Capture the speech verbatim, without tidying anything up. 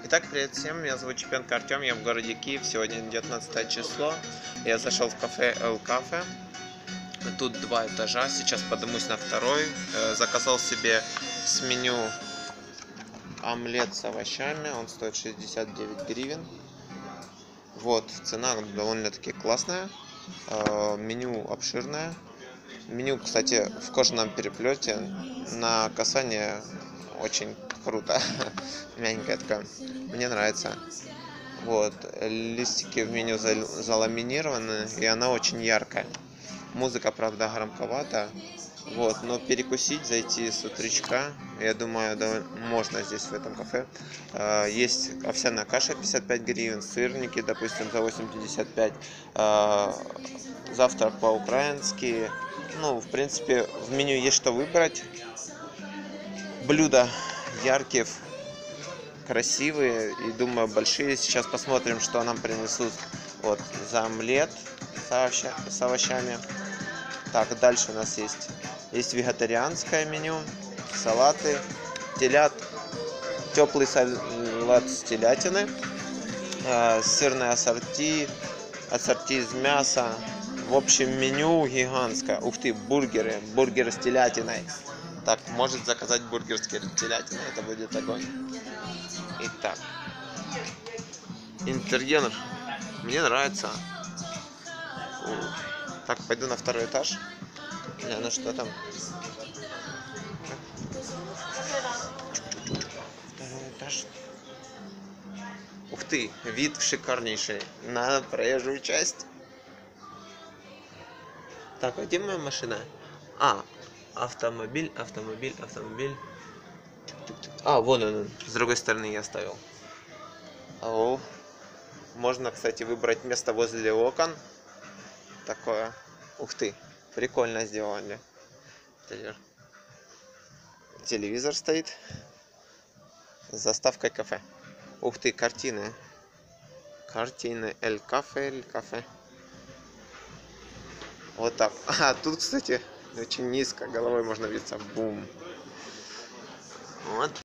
Итак, привет всем, меня зовут Чепенко Артем, я в городе Киев, сегодня девятнадцатое число. Я зашел в кафе Эл Кафе, тут два этажа, сейчас поднимусь на второй. Заказал себе с меню омлет с овощами, он стоит шестьдесят девять гривен. Вот, цена довольно-таки классная, меню обширное. Меню, кстати, в кожаном переплете, на касание очень круто, мягенькая такая, мне нравится. Вот, листики в меню заламинированы, и она очень яркая. Музыка, правда, громковата, вот, но перекусить, зайти с утречка, я думаю, да, можно здесь в этом кафе. Есть овсяная каша пятьдесят пять гривен, сырники, допустим, за восемь пятьдесят пять, завтрак по-украински. Ну, в принципе, в меню есть что выбрать. Блюда яркие, красивые и, думаю, большие. Сейчас посмотрим, что нам принесут. Вот, за омлет с, овоща, с овощами. Так, дальше у нас есть есть вегетарианское меню, салаты, телят, теплый салат с телятины, э, сырное ассорти, ассорти из мяса. В общем, меню гигантское. Ух ты, бургеры, бургеры с телятиной. Так, может заказать бургер с телятиной, это будет огонь. Итак, интерьер мне нравится. Так, пойду на второй этаж. Ну что там? Второй этаж. Ух ты, вид шикарнейший на проезжую часть. Так, а где моя машина? А, автомобиль, автомобиль, автомобиль. А, вон он, с другой стороны я оставил. О, можно, кстати, выбрать место возле окон. Такое. Ух ты, прикольно сделали. Телевизор стоит. С заставкой кафе. Ух ты, картины. Картины. Эль Кафе, Эль Кафе. Вот так. А, тут, кстати, очень низко. Головой можно биться. Бум. Вот.